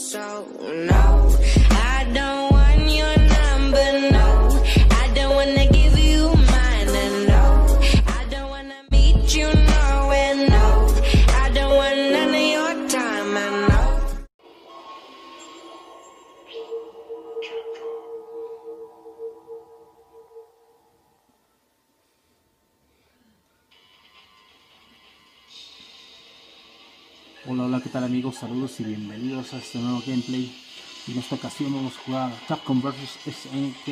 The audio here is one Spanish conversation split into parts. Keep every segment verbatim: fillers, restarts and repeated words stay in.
So no, I don't want your number, no. I don't wanna give you mine, and no. I don't wanna meet you nowhere, no. I don't want none of your time, and no. Hola, hola, ¿qué tal amigos? Saludos y bienvenidos a este nuevo gameplay. En esta ocasión vamos a jugar Capcom versus. S N K.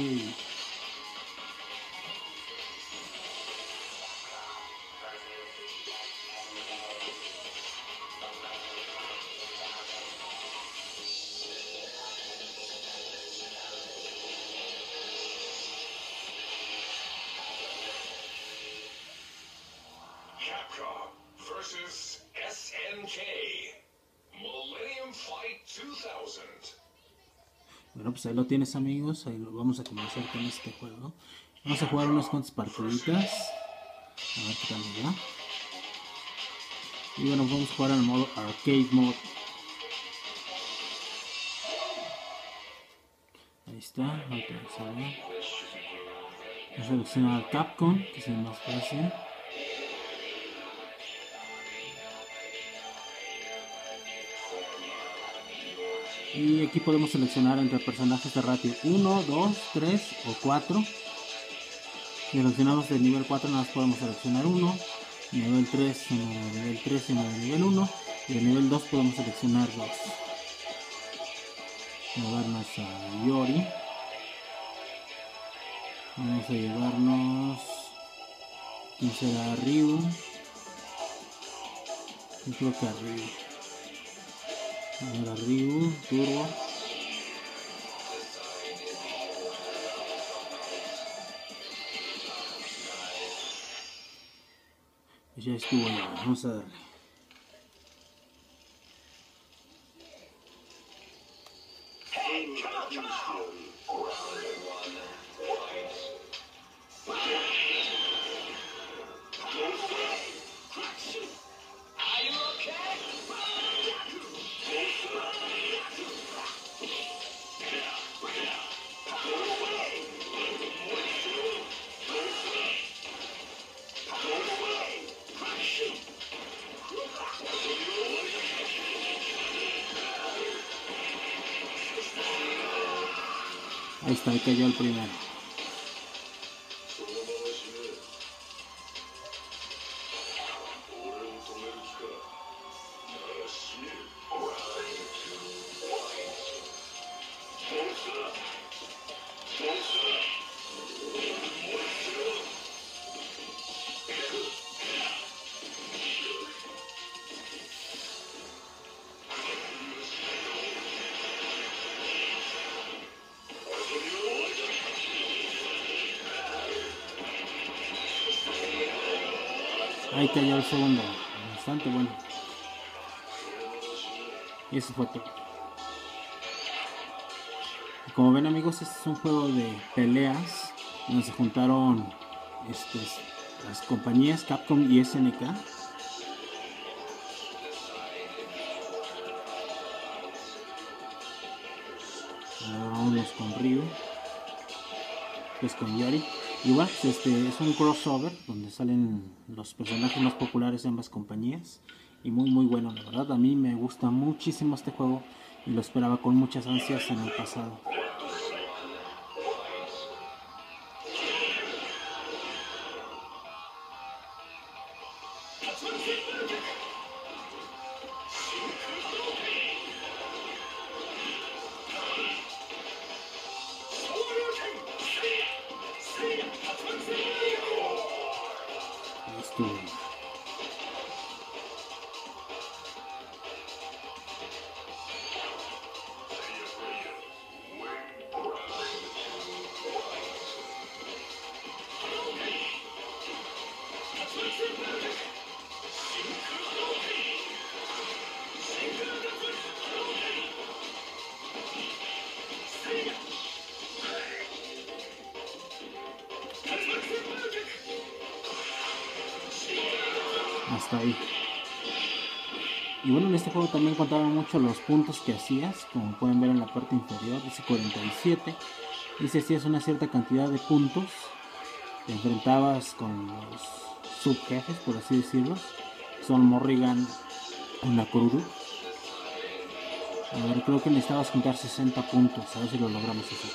Capcom versus. S N K Millennium Fight dos mil. Bueno, pues ahí lo tienes amigos, ahí lo vamos a comenzar con este juego. Vamos a jugar unas cuantas partiditas. A ver qué tal nos va. Y bueno, vamos a jugar al modo Arcade Mode. Ahí está, ahorita vamos a ver. Vamos a seleccionar Capcom, que es el más fácil. Y aquí podemos seleccionar entre personajes de ratio uno, dos, tres o cuatro. Si seleccionamos el nivel cuatro, nada más podemos seleccionar uno. Nivel tres, uno de nivel tres y uno de nivel uno. Y el nivel dos podemos seleccionar dos. Llevarnos a Yori. Vamos a llevarnos... ¿quién será? Ryu. Yo creo que a Ryu. Ahora Ryu, Turbo. Pues ya estuvo ya, vamos a darle. Ahí está, ahí cayó el primero. Ahí cayó el segundo, bastante bueno. Y eso fue todo. Y como ven amigos, este es un juego de peleas donde se juntaron este, las compañías Capcom y S N K. Ahora vamos con Ryu, pues con Yori. Y bueno, este es un crossover donde salen los personajes más populares de ambas compañías. Y muy muy bueno, la verdad. A mí me gusta muchísimo este juego y lo esperaba con muchas ansias en el pasado. Esto... hasta ahí. Y bueno, en este juego también contaban mucho los puntos que hacías, como pueden ver en la parte inferior, dice cuarenta y siete. Y si hacías una cierta cantidad de puntos, te enfrentabas con los subjefes, por así decirlo. Son Morrigan y Nakoruru. A ver, creo que necesitabas juntar sesenta puntos, a ver si lo logramos hacer.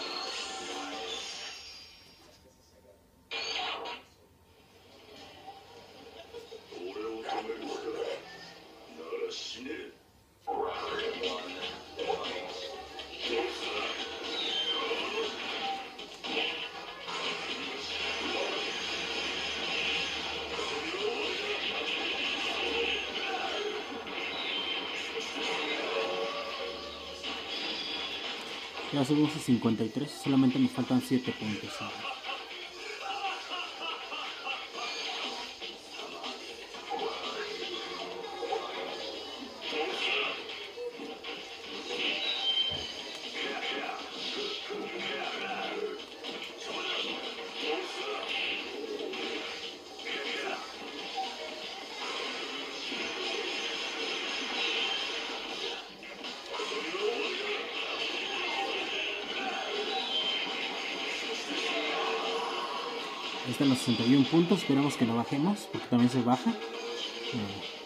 Ya subimos a cincuenta y tres, solamente nos faltan siete puntos. A ver. Ahí están los sesenta y uno puntos, esperamos que no bajemos, porque también se baja. No.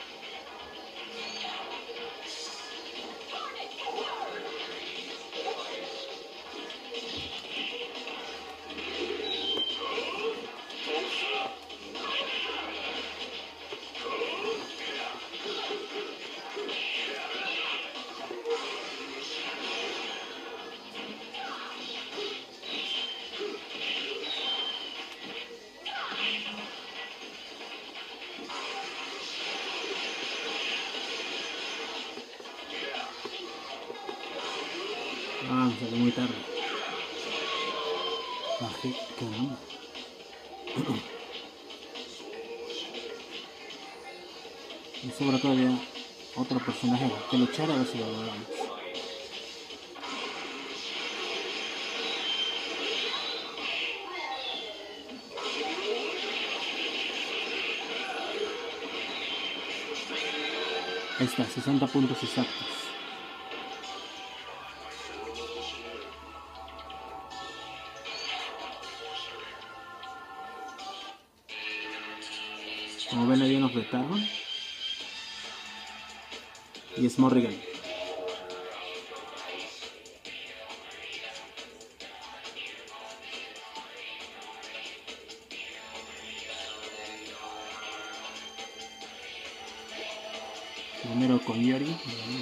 Ah, salió muy tarde. Bajé, caramba. Me sobra todavía otro personaje que luchar, a ver si lo logramos. Ahí está, sesenta puntos exactos. Como ven, ahí nos retaron. Y es Morrigan. Primero con Yori.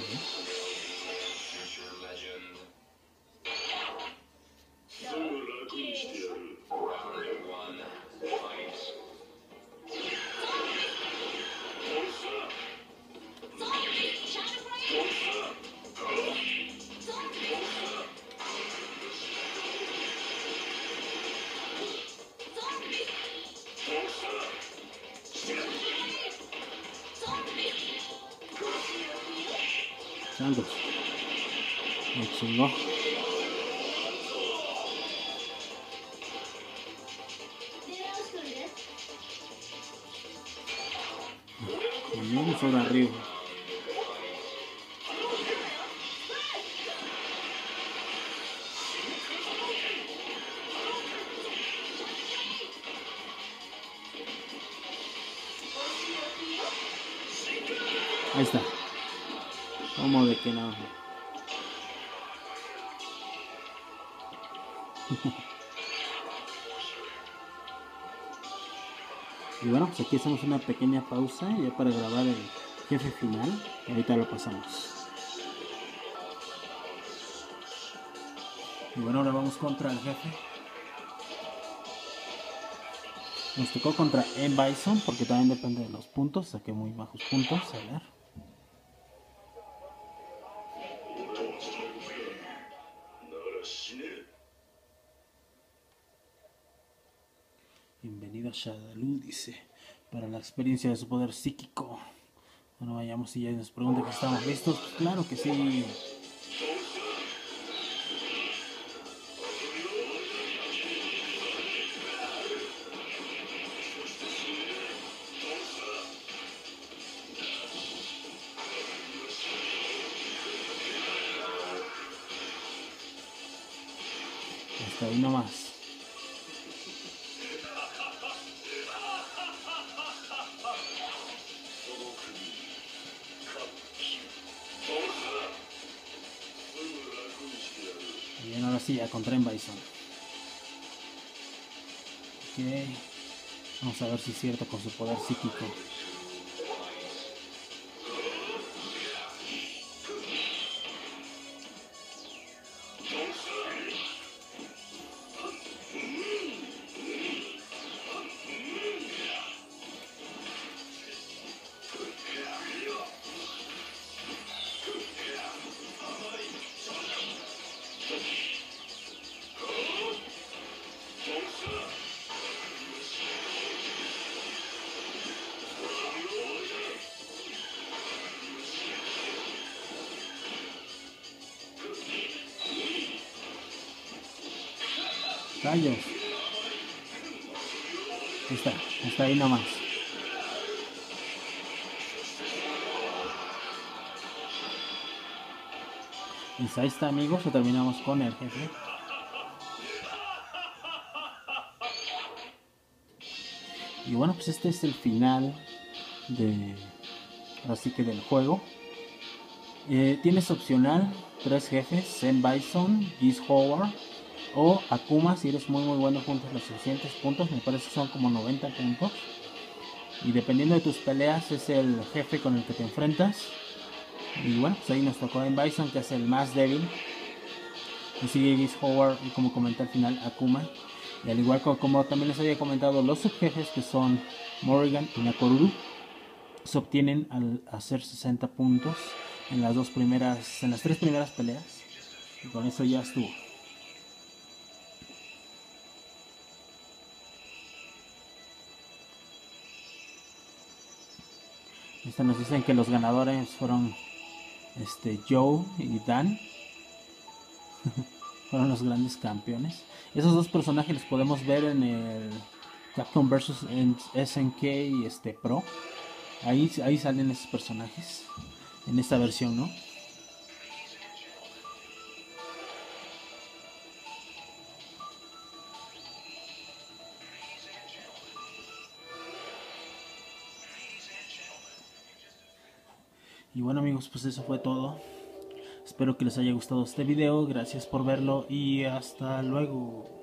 Santos. Me chingó. Con sobre arriba. Ahí está. ¿Cómo de que no? Y bueno, pues aquí hacemos una pequeña pausa ya para grabar el jefe final. Y ahorita lo pasamos. Y bueno, ahora vamos contra el jefe. Nos tocó contra M. Bison porque también depende de los puntos. Saqué muy bajos puntos. A ver. Bienvenido a Shadaloo, dice, para la experiencia de su poder psíquico. Bueno, vayamos y ya nos pregunta que estamos listos. Pues claro que sí. Hasta ahí nomás. Bien, ahora sí, ya contra en Bison. Ok. Vamos a ver si es cierto con su poder psíquico. Rayos. Ahí está, está ahí nomás. Pues ahí está, amigos, y terminamos con el jefe. Y bueno, pues este es el final de, así que del juego. Eh, tienes opcional tres jefes: Zen Bison, Geese Howard o Akuma. Si eres muy muy bueno, juntas los suficientes puntos, me parece que son como noventa puntos. Y dependiendo de tus peleas es el jefe con el que te enfrentas. Y bueno, pues ahí nos tocó en Bison, que es el más débil. Y sigue Geese Howard y, como comenté al final, Akuma. Y al igual que como también les había comentado, los subjefes, que son Morrigan y Nakoruru, se obtienen al hacer sesenta puntos en las dos primeras, en las tres primeras peleas. Y con eso ya estuvo. Esta nos dicen que los ganadores fueron este Joe y Dan. Fueron los grandes campeones. Esos dos personajes los podemos ver en el Capcom versus. S N K y este Pro. Ahí, ahí salen esos personajes en esta versión, ¿no? Y bueno, amigos, pues eso fue todo. Espero que les haya gustado este video. Gracias por verlo y hasta luego.